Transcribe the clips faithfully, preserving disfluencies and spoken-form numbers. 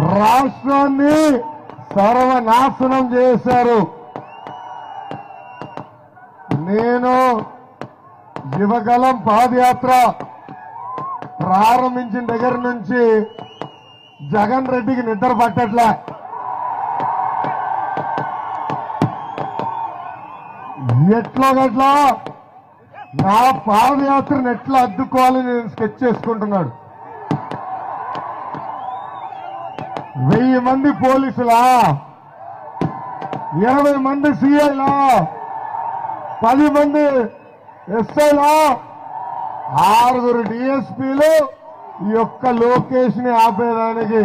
రాష్ట్రాన్ని సర్వనాశనం చేశారు. నేను యువగలం పాదయాత్ర ప్రారంభించిన దగ్గర నుంచి జగన్ రెడ్డికి నిద్ర పట్టట్లే. ఎట్లా గట్లా నా పాదయాత్రను ఎట్లా అడ్డుకోవాలని నేను స్కెచ్ చేసుకుంటున్నాడు. వెయ్యి మంది పోలీసులా, ఇరవై మంది సిఐలా, పది మంది ఎస్ఐలా, ఆరుగురు డిఎస్పీలు ఈ యొక్క లోకేష్ ని ఆపేదానికి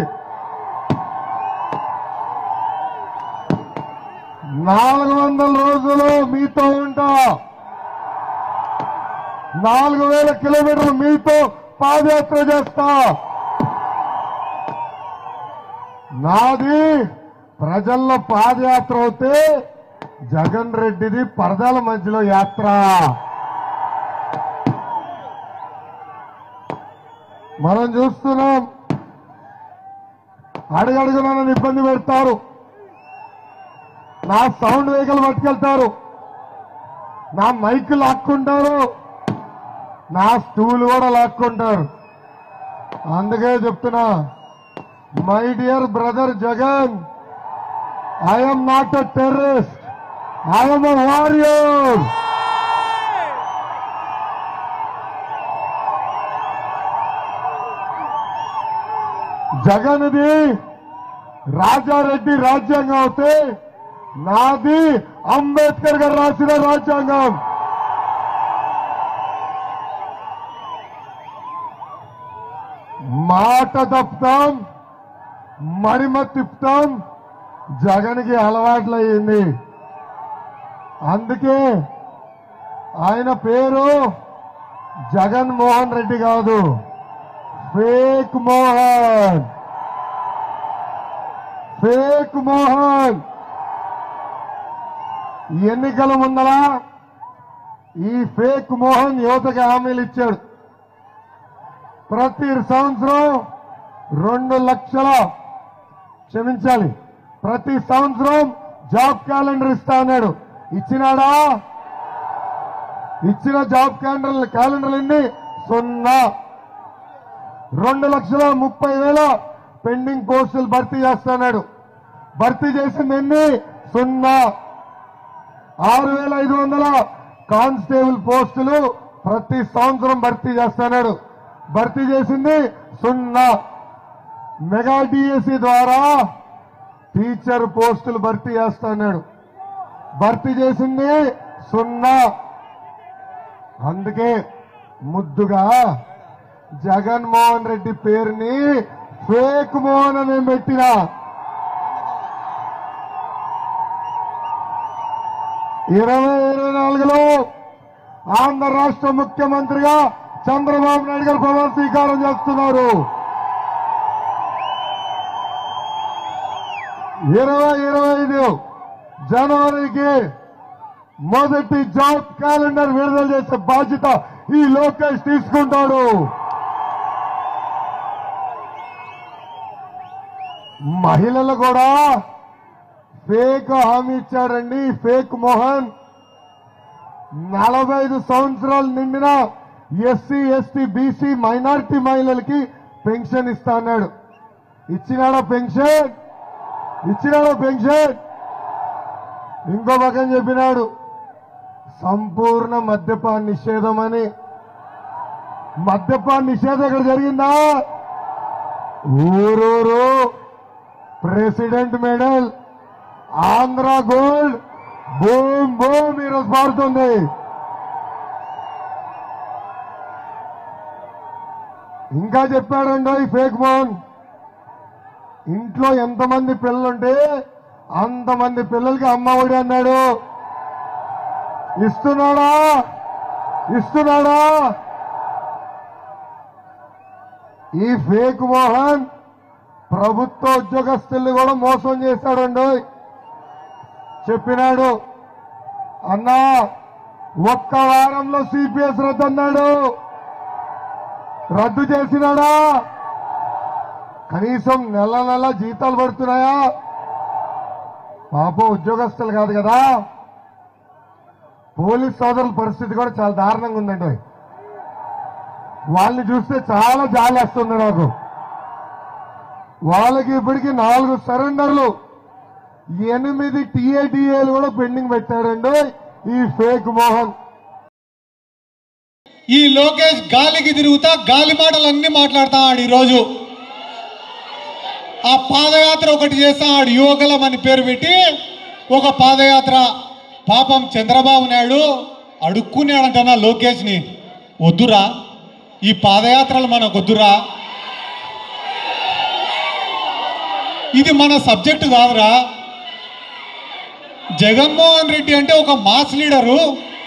నాలుగు వందల రోజులు మీతో ఉంటా, నాలుగు వేల కిలోమీటర్లు మీతో పాదయాత్ర చేస్తా. నాది ప్రజల్లో పాదయాత్ర అవుతే జగన్ రెడ్డిది పరదాల మధ్యలో యాత్ర. మనం చూస్తున్నాం, అడుగడుగునా నన్ను ఇబ్బంది పెడతారు, నా సౌండ్ వెహికల్ పట్టుకెళ్తారు, నా మైక్ లాక్కుంటారు, నా స్టూల్ కూడా లాక్కుంటారు. అందుకే చెప్తున్నా, my dear brother Jagan, I'm not a terrorist, I'm a warrior. జగన్ది రాజారెడ్డి రాజ్యాంగం అవుతే నాది అంబేద్కర్ గారు రాసిన రాజ్యాంగం. మాట తప్పుతాం, మరిమ తిప్పుతాం, జగన్కి అలవాట్లయింది. అందుకే ఆయన పేరు జగన్మోహన్ రెడ్డి కాదు, ఫేక్ మోహన్. ఫేక్ మోహన్ ఎన్నికల ముందర ఈ ఫేక్ మోహన్ యువతకి హామీలు ఇచ్చాడు. ప్రతి సంవత్సరం రెండు లక్షల క్షమించాలి ప్రతి సంవత్సరం జాబ్ క్యాలెండర్ ఇస్తా అన్నాడు. ఇచ్చినాడా? ఇచ్చిన జాబ్ క్యాలెండర్ క్యాలెండర్లు ఎన్ని? సున్నా. రెండు లక్షల ముప్పై వేల పెండింగ్ పోస్టులు భర్తీ చేస్తున్నాడు. భర్తీ చేసింది ఎన్ని? సున్నా. ఆరు వేల ఐదు వందల కానిస్టేబుల్ పోస్టులు ప్రతి సంవత్సరం భర్తీ చేస్తున్నాడు. భర్తీ చేసింది సున్నా. మెగా డిఎస్సి ద్వారా టీచర్ పోస్టులు భర్తీ చేస్తున్నాడు. భర్తీ చేసింది సున్నా. అందుకే ముద్దుగా జగన్మోహన్ రెడ్డి పేరుని ఫేక్ మోహన్ అని పెట్టినా. ఇరవై ఇరవై నాలుగులో ఆంధ్ర రాష్ట్ర ముఖ్యమంత్రిగా చంద్రబాబు నాయుడు గారు ప్రమాణ స్వీకారం చేస్తున్నారు. ఇరవై ఇరవై ఐదు జనవరికి మొదటి జాబ్ క్యాలెండర్ విడుదల చేసే బాధ్యత ఈ లోకేష్ తీసుకుంటాడు. మహిళలు కూడా ఫేక్ హామీ ఇచ్చాడండి ఫేక్ మోహన్. నలభై ఐదు సంవత్సరాలు నిండిన ఎస్సీ ఎస్టీ బీసీ మైనారిటీ మహిళలకి పెన్షన్ ఇస్తా అన్నాడు. ఇచ్చినాడా పెన్షన్? ఇచ్చినాడా పెన్షన్? ఇంకో పక్కన చెప్పినాడు సంపూర్ణ మద్యపాన నిషేధం అని. మద్యపాన నిషేధం ఇక్కడ జరిగిందా? ఊరూరు president medal, Andhra gold boom boom ఈరోజు పారుతుంది. ఇంకా చెప్పాడండి ఈ ఫేక్ మోహన్, ఇంట్లో ఎంతమంది పిల్లలుంటే అంతమంది పిల్లలకి అమ్మ ఒడి అన్నాడు. ఇస్తున్నాడా? ఇస్తున్నాడా? ఈ ఫేక్ మోహన్ ప్రభుత్వ ఉద్యోగస్తుల్ని కూడా మోసం చేశాడండి. చెప్పినాడు అన్నా ఒక్క వారంలో సిపిఎస్ రద్దు అన్నాడు. రద్దు చేసినాడా? కనీసం నెల నెల జీతాలు పడుతున్నాయా? పాపం ఉద్యోగస్తులు కాదు కదా. పోలీస్ సోదరుల పరిస్థితి కూడా చాలా దారుణంగా ఉందండి. వాళ్ళని చూస్తే చాలా జాలేస్తుంది నాకు. వాళ్ళకి ఇప్పటికీ నాలుగు సరెండర్లు, ఎనిమిది టీఏటీఏలు కూడా పెండింగ్ పెట్టారండి ఈ ఫేక్ మోహన్. ఈ లోకేష్ గాలికి తిరుగుతా గాలి మాటలన్నీ మాట్లాడతాడు. ఈరోజు ఆ పాదయాత్ర ఒకటి చేస్తాడు, యువగలం అని పేరు పెట్టి ఒక పాదయాత్ర. పాపం చంద్రబాబు నాయుడు అడుక్కున్నాడంటన్నా లోకేష్ని, వద్దురా ఈ పాదయాత్రలు మనకు వద్దురా, ఇది మన సబ్జెక్టు కాదురా. జగన్మోహన్ రెడ్డి అంటే ఒక మాస్ లీడరు,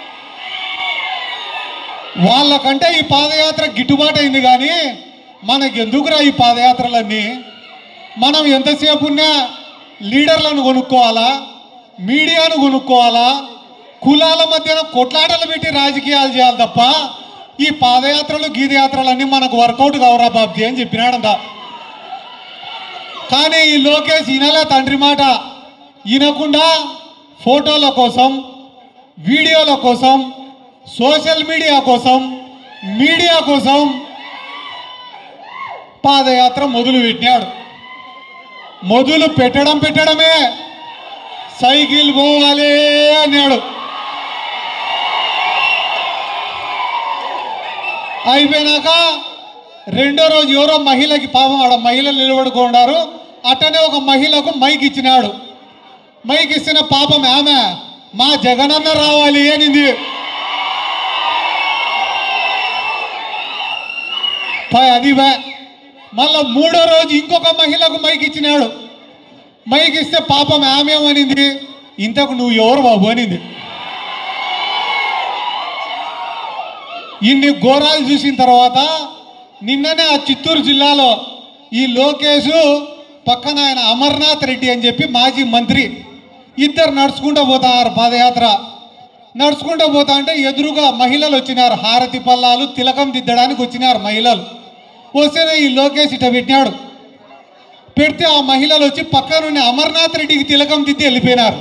వాళ్ళకంటే ఈ పాదయాత్ర గిట్టుబాటు అయింది. కానీ మనకెందుకురా ఈ పాదయాత్రలన్నీ? మనం ఎంతసేపు ఉన్నా లీడర్లను కొనుక్కోవాలా, మీడియాను కొనుక్కోవాలా, కులాల మధ్యన కొట్లాటలు పెట్టి రాజకీయాలు చేయాలి తప్ప ఈ పాదయాత్రలు గీదయాత్రలన్నీ మనకు వర్కౌట్ కావరా బాబ్జీ అని చెప్పినాడంట. కానీ ఈ లోకేష్ ఈయనలే తండ్రి మాట ఈయనకుండా ఫోటోల కోసం, వీడియోల కోసం, సోషల్ మీడియా కోసం, మీడియా కోసం పాదయాత్ర మొదలు పెట్టినాడు. మొదలు పెట్టడం పెట్టడమే సైకిల్ పోవాలి అన్నాడు. అయిపోయినాక రెండో రోజు ఎవరో మహిళకి, పాపం ఆడ మహిళలు నిలబడుకున్నారు, అట్టనే ఒక మహిళకు మైక్ ఇచ్చినాడు. మైక్ ఇచ్చిన పాపం ఆమె మా జగనన్న రావాలి అనింది. అది మళ్ళా మూడో రోజు ఇంకొక మహిళకు మైక్ ఇచ్చినాడు. మైక్ ఇస్తే పాపం ఆమె ఏమనింది, ఇంతకు నువ్వు ఎవరు బాబు అనింది. ఇన్ని ఘోరాలు చూసిన తర్వాత నిన్ననే ఆ చిత్తూరు జిల్లాలో ఈ లోకేష్ పక్కన ఆయన అమర్నాథ్ రెడ్డి అని చెప్పి మాజీ మంత్రి ఇద్దరు నడుచుకుంటూ పోతారు పాదయాత్ర. నడుచుకుంటూ పోతా అంటే ఎదురుగా మహిళలు వచ్చినారు, హారతి పల్లాలు తిలకం దిద్దడానికి వచ్చినారు మహిళలు. వస్తేనే ఈ లోకేష్ ఇట పెట్టినాడు. పెడితే ఆ మహిళలు వచ్చి పక్కనున్న అమర్నాథ్ రెడ్డికి తిలకం దిద్ది వెళ్ళిపోయినారు.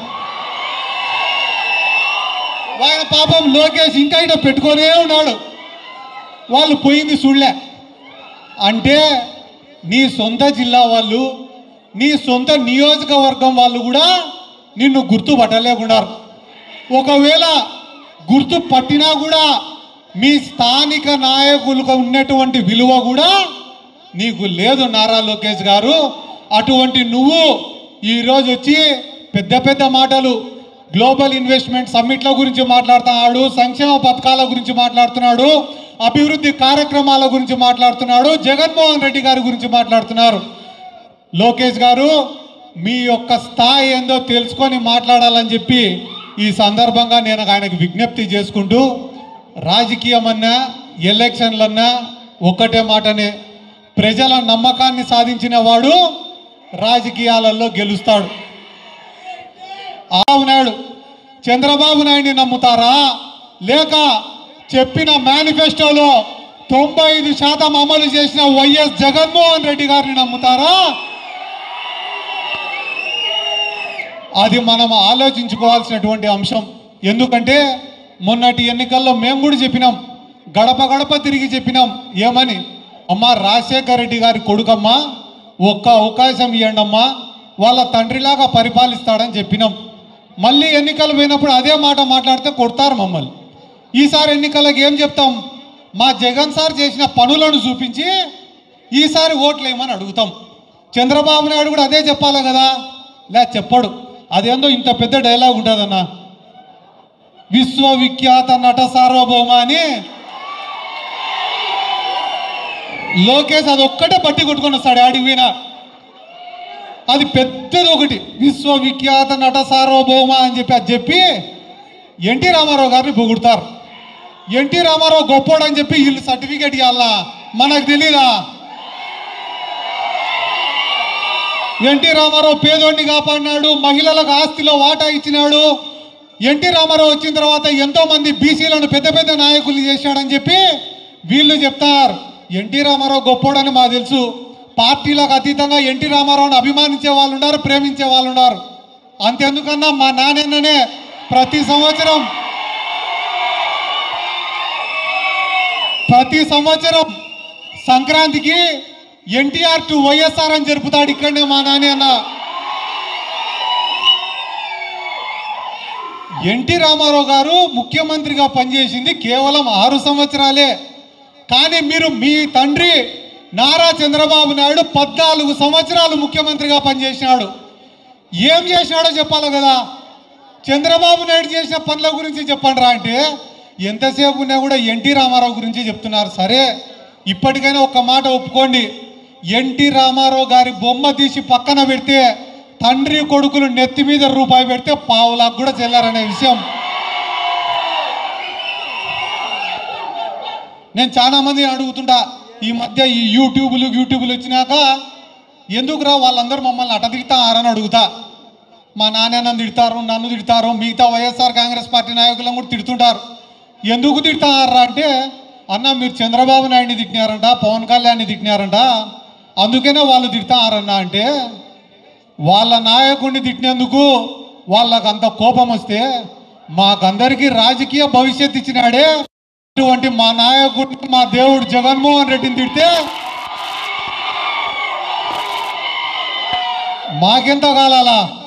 ఆయన పాపం లోకేష్ ఇంకా ఇట పెట్టుకొనే ఉన్నాడు. వాళ్ళు పోయింది చూడలే. అంటే నీ సొంత జిల్లా వాళ్ళు, నీ సొంత నియోజకవర్గం వాళ్ళు కూడా నిన్ను గుర్తుపట్టలేకున్నారు. ఒకవేళ గుర్తు పట్టినా కూడా మీ స్థానిక నాయకులకు ఉన్నటువంటి విలువ కూడా నీకు లేదు నారా లోకేష్ గారు. అటువంటి నువ్వు ఈరోజు వచ్చి పెద్ద పెద్ద మాటలు, గ్లోబల్ ఇన్వెస్ట్మెంట్ సమ్మిట్ల గురించి మాట్లాడుతున్నాడు, సంక్షేమ పథకాల గురించి మాట్లాడుతున్నాడు, అభివృద్ధి కార్యక్రమాల గురించి మాట్లాడుతున్నాడు, జగన్మోహన్ రెడ్డి గారి గురించి మాట్లాడుతున్నారు. లోకేష్ గారు మీ యొక్క స్థాయి ఏందో తెలుసుకొని మాట్లాడాలని చెప్పి ఈ సందర్భంగా నేను ఆయనకు విజ్ఞప్తి చేసుకుంటూ, రాజకీయం అన్నా ఎలక్షన్లన్నా ఒక్కటే మాటనే, ప్రజల నమ్మకాన్ని సాధించిన వాడు రాజకీయాలలో గెలుస్తాడు. నాయుడు చంద్రబాబు నాయుడిని నమ్ముతారా, లేక చెప్పిన మేనిఫెస్టోలో తొంభై ఐదు శాతం అమలు చేసిన వైఎస్ జగన్మోహన్ రెడ్డి గారిని నమ్ముతారా? అది మనం ఆలోచించుకోవాల్సినటువంటి అంశం. ఎందుకంటే మొన్నటి ఎన్నికల్లో మేము కూడా చెప్పినాం, గడప గడప తిరిగి చెప్పినాం. ఏమని? అమ్మా రాజశేఖర రెడ్డి గారి కొడుకమ్మా, ఒక్క అవకాశం ఇవ్వండి అమ్మా, వాళ్ళ తండ్రిలాగా పరిపాలిస్తాడని చెప్పినాం. మళ్ళీ ఎన్నికలు పోయినప్పుడు అదే మాట మాట్లాడితే కొడతారు మమ్మల్ని. ఈసారి ఎన్నికలకు ఏం చెప్తాం? మా జగన్ సార్ చేసిన పనులను చూపించి ఈసారి ఓట్లు వేయమని అడుగుతాం. చంద్రబాబు నాయుడు కూడా అదే చెప్పాలి కదా, లే చెప్పడు. అదేందో ఇంత పెద్ద డైలాగ్ ఉంటుందన్న, విశ్వవిఖ్యాత నట సార్వభౌమ అని లోకేష్ అది ఒక్కటే పట్టి కొట్టుకొని వస్తాడు ఆడికి పోయినా. అది పెద్దది ఒకటి, విశ్వవిఖ్యాత నట సార్వభౌమ అని చెప్పి అది చెప్పి ఎన్టీ రామారావు గారిని పొగుడతారు. ఎన్టీ రామారావు గొప్పోడు అని చెప్పి వీళ్ళు సర్టిఫికేట్ ఇవ్వాలా? మనకు తెలీదా? ఎన్టీ రామారావు పేదోడిని కాపాడినాడు, మహిళలకు ఆస్తిలో వాటా ఇచ్చినాడు. ఎన్టీ రామారావు వచ్చిన తర్వాత ఎంతో మంది బీసీలను పెద్ద పెద్ద నాయకులు చేశాడని చెప్పి వీళ్ళు చెప్తారు. ఎన్టీ రామారావు గొప్పోడని మాకు తెలుసు, పార్టీలకు అతీతంగా ఎన్టీ రామారావుని అభిమానించే వాళ్ళు ఉన్నారు, ప్రేమించే వాళ్ళు ఉన్నారు. అంతెందుకన్నా మా నాన్ననే ప్రతి సంవత్సరం ప్రతి సంవత్సరం సంక్రాంతికి ఎన్టీఆర్ టు వైఎస్ఆర్ అని జరుపుతాడు ఇక్కడనే మా నాని అన్న. ఎన్టీ రామారావు గారు ముఖ్యమంత్రిగా పనిచేసింది కేవలం ఆరు సంవత్సరాలే. కానీ మీరు మీ తండ్రి నారా చంద్రబాబు నాయుడు పద్నాలుగు సంవత్సరాలు ముఖ్యమంత్రిగా పనిచేసినాడు. ఏం చేసినాడో చెప్పాలి కదా. చంద్రబాబు నాయుడు చేసిన పనుల గురించి చెప్పండి రా అంటే ఎంతసేపు ఉన్నా కూడా ఎన్టీ రామారావు గురించి చెప్తున్నారు. సరే, ఇప్పటికైనా ఒక్క మాట ఒప్పుకోండి. ఎన్టీ రామారావు గారి బొమ్మ తీసి పక్కన పెడితే తండ్రి కొడుకులు నెత్తి మీద రూపాయి పెడితే పావులకు కూడా చెల్లారనే విషయం నేను చాలా మంది అడుగుతుంటా. ఈ మధ్య ఈ యూట్యూబ్లు యూట్యూబ్లు వచ్చినాక ఎందుకురా వాళ్ళందరూ మమ్మల్ని అట తిడతారని అడుగుతా. మా నాన్న నన్ను తిడతారు, నన్ను తిడతారు, మిగతా వైఎస్ఆర్ కాంగ్రెస్ పార్టీ నాయకులను కూడా తిడుతుంటారు. ఎందుకు తిడతారా అంటే, అన్న మీరు చంద్రబాబు నాయుడిని తిట్టినారంట, పవన్ కళ్యాణ్ని తిట్టినారంట, అందుకనే వాళ్ళు తిడతారన్న అంటే, వాళ్ళ నాయకుడిని తిట్టినందుకు వాళ్ళకు అంత కోపం వస్తే మాకందరికీ రాజకీయ భవిష్యత్తు ఇచ్చినాడే అటువంటి మా నాయకుడిని, మా దేవుడు జగన్మోహన్ రెడ్డిని తిడితే మాకెంత కాలాలా?